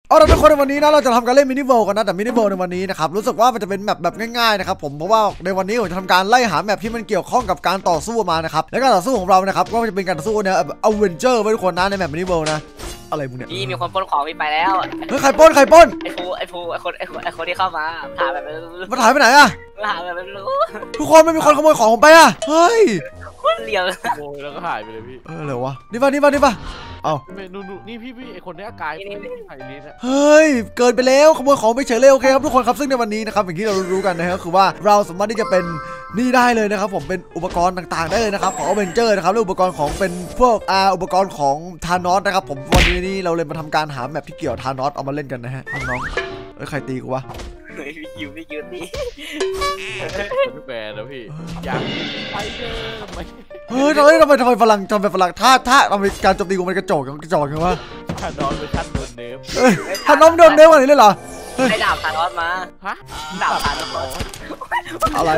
เอาละทุกคนในวันนี้นะเราจะทำการเล่นมินิเวิลด์กันนะแต่มินิเวิลด์ในวันนี้นะครับรู้สึกว่ามันจะเป็นแบบง่ายๆนะครับผมเพราะว่าในวันนี้ผมจะทำการไล่หาแมปที่มันเกี่ยวข้องกับการต่อสู้มานะครับและการต่อสู้ของเรานะครับก็จะเป็นการต่อสู้เนี่ยแบบอเวนเจอร์ไว้ทุกคนนะในแมปมินิเวิลด์นะอะไรมึงเนี่ยพี่มีคนปล้นของพี่ไปแล้วเฮ้ยใครปล้นไอ้คนที่เข้ามาถามแบบมันหายไปไหนอะถามแบบไม่รู้ทุกคนไม่มีคนขโมยของผมไปอะเฮ้ยคนเลี้ยวขโมยแล้วก็หายไปเลยพี่อะไรวะนี่ป่ะเอานี่พี่ไอคนนี้กายไผ่ลิ้นเฮ้ยเกินไปแล้วขโมยของไปเฉยเลยโอเคครับทุกคนครับซึ่งในวันนี้นะครับอย่างที่เรารู้กันนะครับคือว่าเราสามารถที่จะเป็นนี่ได้เลยนะครับผมเป็นอุปกรณ์ต่างๆได้เลยนะครับของอเวนเจอร์นะครับและอุปกรณ์ของเป็นพวกอุปกรณ์ของธานอสนะครับผมวันนี้เราเลยมาทำการหาแมปที่เกี่ยวธานอสเอามาเล่นกันนะฮะน้องใครตีกูวะไม่ยืนนี่พี่แบนนะพี่อยากไปเจอเฮ้ยทำไมฝรั่งถ้าทำไมการโจมตีกูมันกระจอกกันวะธานอสเวอร์ชันโดนเนฟธานอสโดนเนฟอะไรเลยเหรอไอ้ดาบธานอสมาฮะดาบธานอสอะไร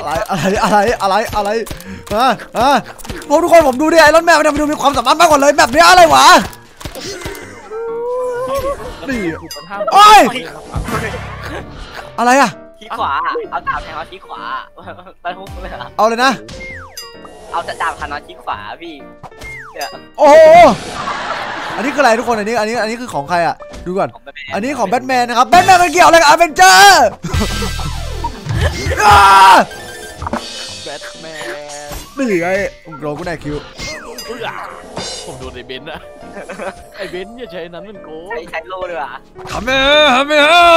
พวกทุกคนผมดูดิไอรอนแมนมันดูมีความสามารถมากกว่าเลยแบบนี้อะไรวะนี่โอ้ยอะไรอะที่ขวาเอาดาบแทงเขาที่ขวาไปทุกเลยเอาเลยนะเอาดาบธานอสที่ขวาพี่โอ้อันนี้คืออะไรทุกคนอันนี้คือของใครอะดูก่อนอันนี้ของแบทแมนนะครับแบทแมนมันเกี่ยวอะไรกับอเวนเจอร์แบทแมนนี่ไงโดนกูได้คิวผมโดนไอเบนซ์อะไอเบนซ์อย่าใช้นั้นมันโกงใช้โล่เลยว่ะทำไม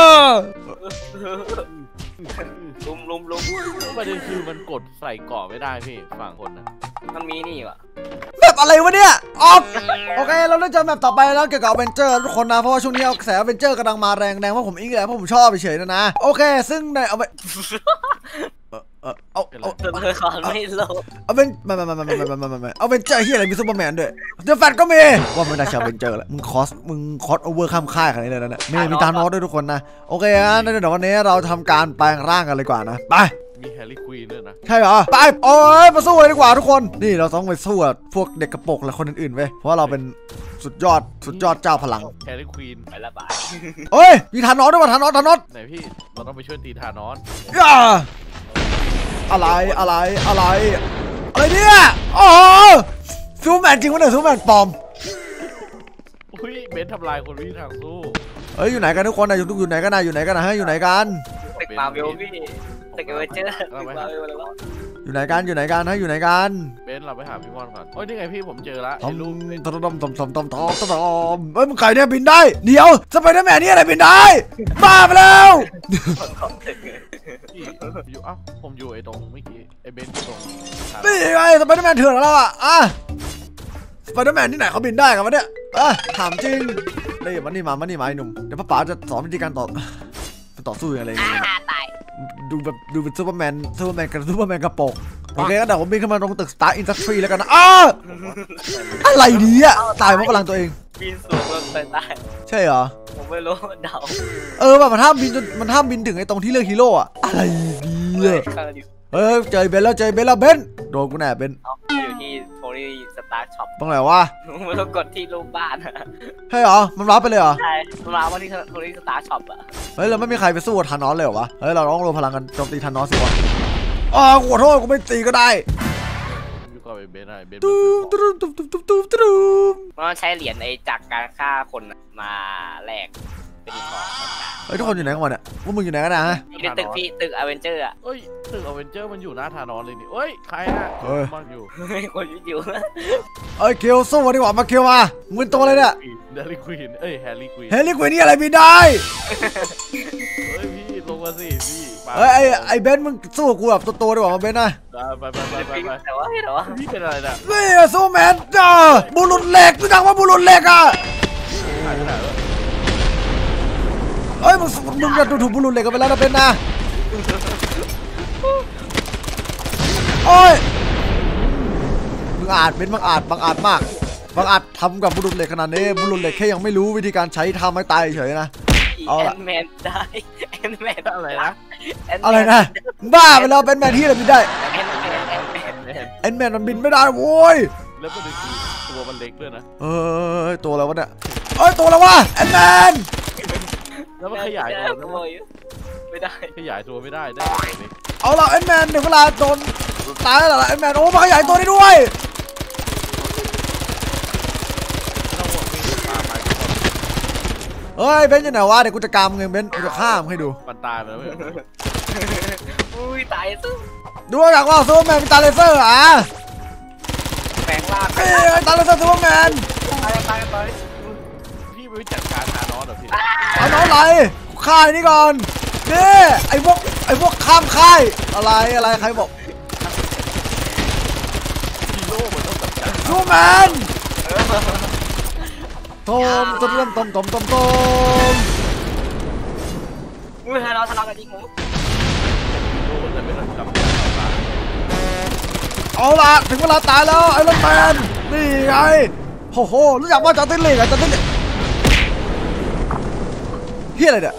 ลุมประเด็นคือมันกดใส่เกาะไม่ได้พี่ฝั่งคนนะมันมีนี่ว่ะแบบอะไรวะเนี่ยออกโอเคเราเล่นเจอแมปต่อไปแล้วเกี่ยวกับอเวนเจอร์ทุกคนนะเพราะว่าช่วงนี้กระแสอเวนเจอร์กำลังมาแรงเพราะผมอิงแล้วเพราะผมชอบเฉยๆนะโอเคซึ่งในเอาไปไม่โลเอาเป็นเอาเป็นเจอร์ที่อะไรมีซูเปอร์แมนด้วยเดอะแฟตก็มีว่ามันได้ชาเป็นเจอร์แล้วมึงคอสโอเวอร์ข้ามค่ายขนาดนี้เลยนะเนี่ยมีธานอสด้วยทุกคนนะโอเคนะเดี๋ยววันนี้เราทำการแปลงร่างกันเลยกว่านะไปมีแฮร์รี่ควีนด้วยนะใช่เหรอไปโอ้ยมาสู้เลยดีกว่าทุกคนนี่เราต้องไปสู้กับพวกเด็กกระโปรงและคนอื่นๆเว้ยเพราะเราเป็นสุดยอดเจ้าพลังแฮร์รี่ควีนไปละบายเฮ้ยมีธานอสด้วยว่ะธานอสไหนพี่เราต้องไปช่วยตีธานอสอะไรเนี่ยโอ้ซูแมนจริงวะเนี่ยซูแมนปลอมอุ้ยเบนทำลายคนวิ่งทางสู้เฮ้ยอยู่ไหนกันทุกคนนะอยู่ไหนกันนะอยู่ไหนกันตึกมาเวลพี่ตึกเวเจอร์อยู่ไหนกันอยู่ไหนกันเบนเราไปหาพี่วอนก่อนโอ้ยนี่ไงพี่ผมเจอละไอ้ลูกตอมเฮ้ยมึงไก่เนี่ยบินได้เดี๋ยวสไปเดอร์แมนนี่อะไรบินได้บ้าไปแล้วอยู่ผมอยู่ไอ้ตรงเมื่อกี้ไอ้เบนตรงนี่ไงสไปเดอร์แมนเถื่อนแล้วอ่ะสไปเดอร์แมนที่ไหนเขาบินได้กันวะเนี่ยถามจริงนี่มันนี่มาไอ้หนุ่มเดี๋ยวป้าจะสอนวิธีการต่อสู้อะไรตายดูเป็นซูเปอร์แมนกับซูเปอร์แมนกระโปรงโอเคก็เดี๋ยวผมบินขึ้นมาตรงตึก Star Industry แล้วกันนะอะไรดีอะตายเพราะพลังตัวเองบินสูงเกินตายใช่เหรอผมไม่รู้เดาแบบมันห้ามบินถึงไอ้ตรงที่เลือกฮีโร่อะอะไรดีเจอเบนแล้วเบนโดนกูแน่เบนอยู่ที่โทนี่สตาร์ช็อปตรงไหนวะมันต้องกดที่รูปบ้านใช่เหรอมันรับไปเลยเหรอใช่มันรับว่าที่โทนี่สตาร์ช็อปอะเฮ้ยเราไม่มีใครไปสู้ธานอสเลยเหรอวะเฮ้ยเราต้องรวมพลังกันโจมตีธานอสสิวะขอโทษกูไม่ตีก็ได้อยู่กับไอ้เบนมันใช้เหรียญไอ้จากการฆ่าคนมาแลกเป็นของเฮ้ยทุกคนอยู่ไหนกันเนี่ยพวกมึงอยู่ไหนกันนะฮะตึกอเวนเจอร์อะตึกอเวนเจอร์มันอยู่หน้าธานอสเลยนี่ใครอะมันอยู่เคียวสู้ดีกว่ามาเคียวมามึงตัวอะไรเนี่ยแฮร์รี่ควีนแฮร์รี่ควีนนี่อะไรบินได้พี่ลงมาสิพี่ไอ้เบนมึงสู้กูแบบตัวดีกว่ามาเบนนะไปแต่ว่าพี่เป็นอะไรเนี่ยนี่ซูแมนบุรุษเหล็กรู้จักว่าบุรุษเหล็กอ่ะมึงจะถูกบุรุษเหล็กกันไปแล้วนะเบนนะมึงอาจเป็นบังอาจมากทำกับบุรุษเหล็กขนาดนี้บุรุษเหล็กแค่ยังไม่รู้วิธีการใช้ทำให้ตายเฉยนะแอนแมนได้แอนแมนอะไรนะบ้าไปแล้วเป็นแมนที่อะไรบินได้แอนแมนมันบินไม่ได้โว้ยแล้วก็ตัวมันเล็กด้วยนะตัวอะไรวะเนี่ยตัวอะไรวะแอนแมนแล้วมันขยายตัวไม่ได้ขยายตัวไม่ได้ได้เอาล่ะแอนแมนเดี๋ยวเวลาโดนตายแล้วล่ะแอนแมนโอ้มาขยายตัวได้ด้วยต้องห่วงวิ่งตามไปเฮ้ยเบนซ์อยู่ไหนวะเดี๋ยวกูจะกามเงินเบนซ์กูจะฆ่ามึงให้ดูมันตายไปแล้วไม่อุ้ยตายซึมดูอยากว่าซูเปอร์แมนเป็นตาเลเซอร์อ่ะแปลงร่างเอ้ยตาเลเซอร์ซูเปอร์แมนตายพี่ไม่จัดการทานอสเหรอพี่เอาน้องอะไรกูฆ่าไอ้นี่ก่อนนี่ไอ้พวกข้ามค่ายอะไรใครบอกฮีโร่มันต้องจัดการซูเปอร์แมนต้มอุ้ยทะเลาะกันจริงงูฮีโร่แต่ไม่ต้องจับตายเอาล่ะถึงเวลาตายแล้วไอรอนแมนนี่ไงโอ้โหรู้จักว่าจัสตินลีกอะจัสตินลีกเฮียอะไรเนี่ย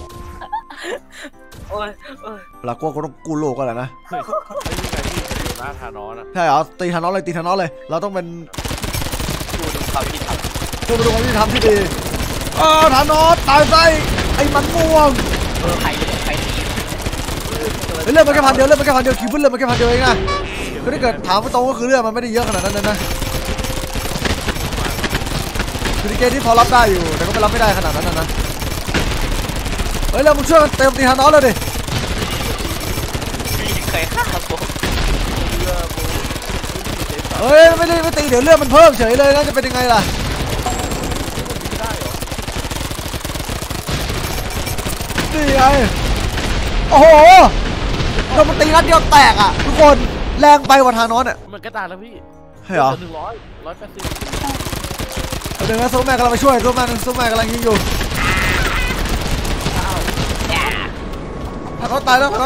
โอ้ยหลักกูต้องกู้โลกกันแหละนะเฮ้ยไม่มีใครที่หน้าทานอสอะใช่เหรอตีธานอสเลยเราต้องเป็นดูเขาวิธีทผู้บริหารที่ทำที่ดีธานอสตายไส้ไอ้มันม่วงำใครตีเลือดมันแค่พันเดียวคิวเพิ่งเลือดมันแค่พันเดียวเองนะก็ถ้าเกิดถามตรงก็คือเลือดมันไม่ได้เยอะขนาดนั้นนะคือเกมที่พอรับได้อยู่แต่ก็ไม่รับไม่ได้ขนาดนั้นนะเฮ้ยเรามึงช่วยกันเต็มตีธานอสเลยดิเคยฆ่าผมเฮ้ยไม่ตีเดี๋ยวเลือดมันเพิ่มเฉยเลยนะจะเป็นยังไงล่ะนี่ไงโอ้โหโดนมันตีนัดเดียวแตกอ่ะทุกคนแรงไปกว่าธานอสอ่ะมันก็ตายแล้วพี่ใช่เหรอ 180 เดี๋ยวนะซูเปอร์แมนกำลังไปช่วยซูเปอร์แมนกำลังยิงอยู่ธานอสตายแล้ว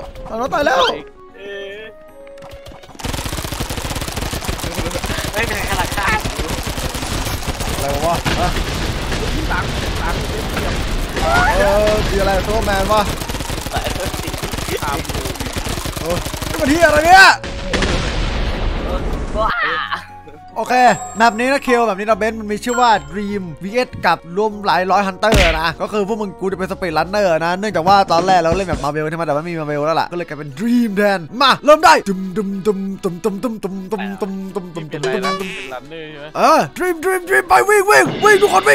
ไม่เป็นขนาดฆ่าอะไรวะตังคืออะไรซูเปอร์แมนวะตามนี่มันที่อะไรเนี่ยว้าโอเคแมปนี้นะคิวแบบนี้นะเบนซ์มันมีชื่อว่า Dream vs กับรวมหลายร้อยฮันเตอร์นะก็คือพวกมึงกูจะเป็นสปีดรันเนอร์นะเนื่องจากว่าตอนแรกเราเล่นแบบมาเวลใช่ไหมแต่ว่าไม่มีมาเวลแล้วล่ะก็เลยกลายเป็น Dream แทนมาเริ่มได้ตุ้มเป็นไรนะเป็นรันเนอร์ใช่ไหม Dream ไปวิ่งทุกคนวิ่ง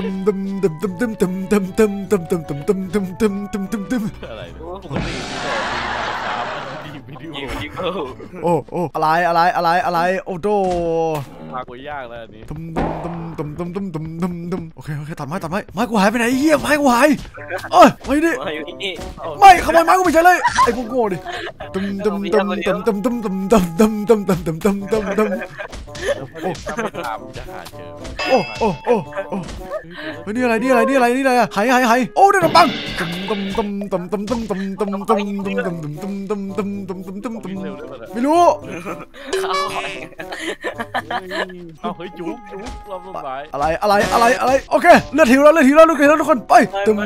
อะไรปกติดีวิดีโอยิงโอ้อะไรโอ้โดมากกว่ายากแล้วอันนี้โอเคตัดไม้กูหายไปไหนเหี้ยไม้กูหายไม่ดิมาอยู่ที่นี่ไม่ขโมยไม้กูไปใช่เลยไอ้พวกโง่ดิผลิตถ้าไม่ตามจะหาเจอโอ้นี่อะไรหายโอ้เดี๋ยวปังไม่รู้เอาเฮ้ยจุ๊บรอบต้นไม้อะไรโอเคเลือดหิวแล้วทุกคนไป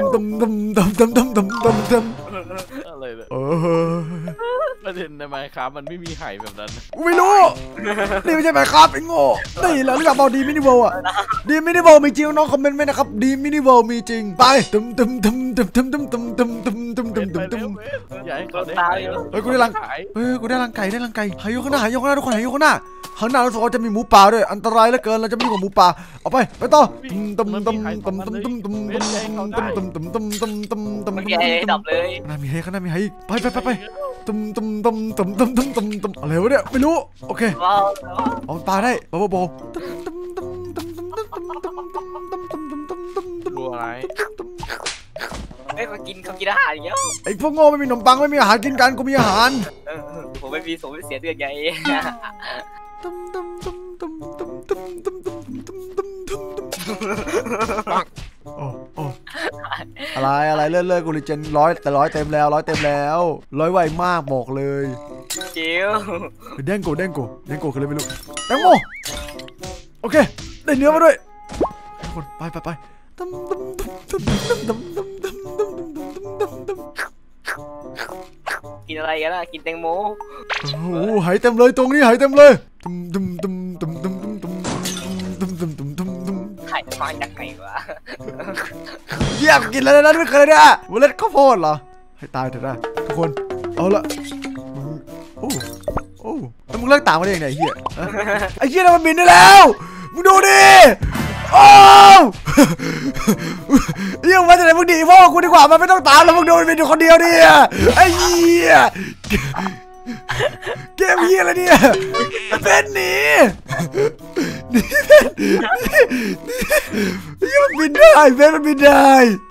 อะไรเนี่ยประเด็นในไมค์ครับมันไม่มีไห่แบบนั้นไม่รู้นี่ไม่ใช่ไหมครับไอ้โง่นี่แหละรู้จักเปล่าดีมินิเวิลอ่ะดีมินิเวิลมีจริงน้องคอมเมนต์ไว้นะครับดีมินิเวิลมีจริงไปอย่าให้เขาได้ไห่เฮ้ยกูได้รังไก่หายอยู่ข้างหน้าทุกคนหายอยู่ข้างหน้าเราสองจะมีหมูป่าด้วยอันตรายเหลือเกินเราจะไม่ยุ่งกับหมูป่าเอาไปต่อดับเลยข้างหน้ามีให้ไปอะไรวะเนี่ยไม่รู้โอเคว้าวเอาปลาได้โบรัวอะไรเฮ้ยเขากินอาหารอย่างเงี้ยไอ้พวกโง่ไม่มีขนมปังไม่มีอาหารกินกันกูมีอาหารผมไม่เสียเดือนไงโอ้อะไรเลื่อยกูรีเจน100แต่100เต็มแล้ว100ไวมากบอกเลยเจียวเด้งโกคืออะไรไม่รู้แตงโมโอเคได้เนื้อมาด้วยทุกคนไปกินอะไรกันล่ะกินแตงโมโอ้โหหายเต็มเลยตรงนี้หายเต็มเลยไข่มาจากไหนวะเยี่ยมกินแล้วนะไม่เคยเนี่ยเมล็ดข้าวโพดเหรอให้ตายเถอะนะทุกคนเอาละโอ้แล้วมึงเลิกตามมาได้ยังไงเฮียไอ้เฮียมันบินได้แล้วมึงดูดิโอ้เฮียมาจากไหนมึงดีพ่อกูดีกว่ามันไม่ต้องตามแล้วมึงดูมันบินอยู่คนเดียวดิไอ้เฮียเกมเฮียอะไรเนี่ยเป็นหนีมันบินได้เป็นมันบินได้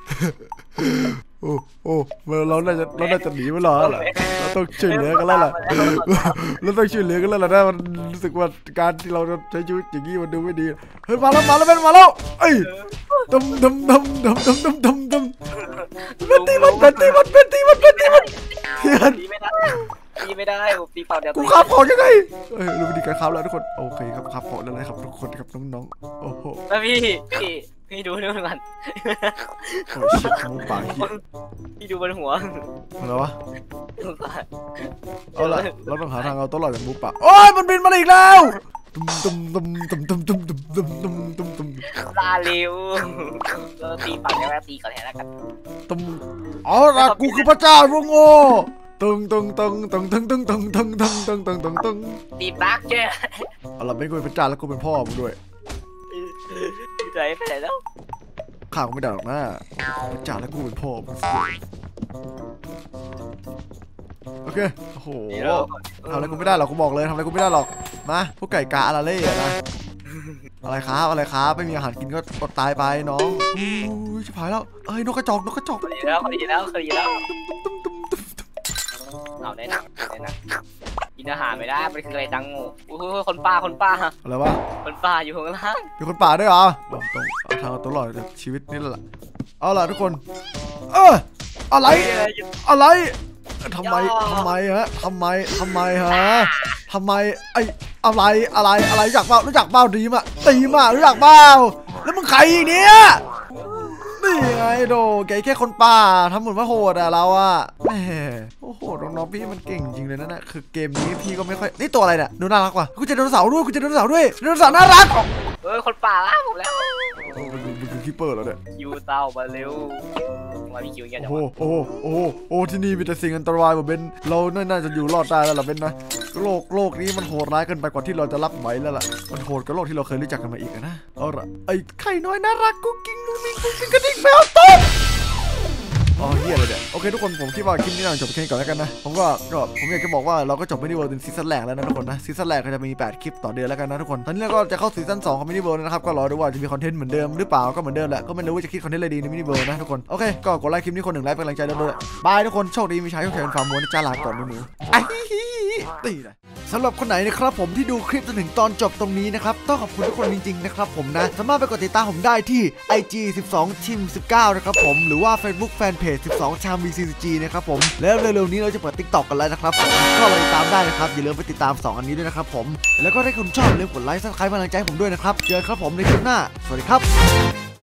โอ้เราน่าจะหนีไม่รอดแล้วเราต้องช่วยเหลือกันแล้วล่ะเราต้องช่วยเหลือกันแล้วล่ะนะมันรู้สึกว่าการที่เราใช้ชีวิตอย่างนี้มันดูไม่ดีเฮ้ยมาแล้วเป็นมาแล้วเอ้ยดมเป็นตีมันตีไม่ได้ผมตีเปล่าเดียวกูขับของยังไงรู้วิธีการขับแล้วทุกคนโอเคครับขับของแล้วนะครับทุกคนครับน้องๆโอ้โหแล้วพี่ดูนู่นกันโอ้ชิบมูปากพี่ดูบนหัวอะไรวะเอาละเราต้องหาทางเอาตัวรอดจากมูปากโอ้ยมันบินมาอีกแล้วตุ้มลาเร็วตีเปล่าเดียวตีก่อนแล้วกันตุ้มอ๋อละกูคือพระเจ้าพวกโง่ตึงตีบักเจ้เอาละไม่กูเป็นพระเจ้าแล้วกูเป็นพ่อมึงด้วยใจไปไหนแล้วข่าวไม่ได้หรอกนะพระเจ้าแล้วกูเป็นพ่อมึงโอเคโอ้โหทำอะไรกูไม่ได้หรอกกูบอกเลยทำอะไรกูไม่ได้หรอกนะพวกไก่กาอะไรเล่นะอะไรครับไม่มีอาหารกินก็อดตายไปน้องชิบหายแล้วเอ้ยนกกระจอกดีแล้วเอาได้หนังกินอาหารไม่ได้มันคืออะไรตังงูคนป่าอะไรวะคนป่าอยู่ข้างล่างมีคนป่าด้วยเหรอต้องเอาทางตัวรอดจากชีวิตนี่แหละเอาล่ะทุกคนอะไรทำไมฮะทำไมไอ้อะไรรู้จักเปล่าดีมะรู้จักเปล่าแล้วมึงใครอีกเนี่ยนี่ไงโดแค่คนป่าทำเหมือนว่าโหดอะเราอะแหมโอ้โหน้องพี่มันเก่งจริงเลยนะคือเกมนี้พี่ก็ไม่ค่อยนี่ตัวอะไรเนี่ยดูน่ารักว่ะกูเจอไดโนเสาร์ด้วยไดโนเสาร์น่ารักคนป่าล่ะผมแล้วมันคือคิปเปอร์แล้วเนี่ยคิวเต้ามาเร็วมามีคิวเงี้ยโอ้ที่นี่มีแต่สิ่งอันตรายแบบเบนเราน่าจะอยู่รอดได้แล้วล่ะเบนนะโลกนี้มันโหดร้ายเกินไปกว่าที่เราจะรับไหวแล้วล่ะมันโหดกว่าโลกที่เราเคยรู้จักกันมาอีกนะเอาละไอ้ไข่น้อยน่ารักกุ๊กกิ๊งกระดิ่งแมวตุ๊บอ๋อเฮียอะไรเนี่ยโอเคทุกคนผมคิดว่าคลิปนี้เราจบแค่นี้ก่อนแล้วกันนะผมอยากจะบอกว่าเราก็จบมินิเวิลด์เป็นซีซั่นแรกแล้วนะทุกคนนะซีซั่นแรกก็จะมี8คลิปต่อเดือนแล้วกันนะทุกคนตอนนี้เราก็จะเข้าซีซั่น2ของมินิเวิลด์นะครับก็รอดูว่าจะมีคอนเทนต์เหมือนเดิมหรือเปล่าก็เหมือนเดิมแหละก็ไม่รู้ว่าจะคิดคอนเทนต์อะไรดีในมินิเวิลด์นะทุกคนโอเคก็กดไลค์คลิปนี้คน1 ไลค์เป็นกำลังใจด้วยบายทุกคนโชคดีมีชัยโชคชัยเป็นฟาร์มม้วนจ้าลาก่อนหนูตีเลยสำหรับคนไหนนะครับผมที่ดูคลิปจนถึงตอนจบตรงนี้นะครับต้องขอบคุณทุกคนจริงๆนะครับผมนะสามารถไปกดติดตามผมได้ที่ IG 12 Team 19นะครับผมหรือว่า Facebook Fanpage 12 Cham VCG นะครับผมแล้วเร็วๆนี้เราจะเปิด TikTok กันแล้วนะครับผมก็ไปติดตามได้นะครับอย่าลืมไปติดตาม2อันนี้ด้วยนะครับผมแล้วก็ถ้าคุณชอบอย่าลืมกดไลค์ Subscribe กำลังใจผมด้วยนะครับเจอกันครับผมในคลิปหน้าสวัสดีครับ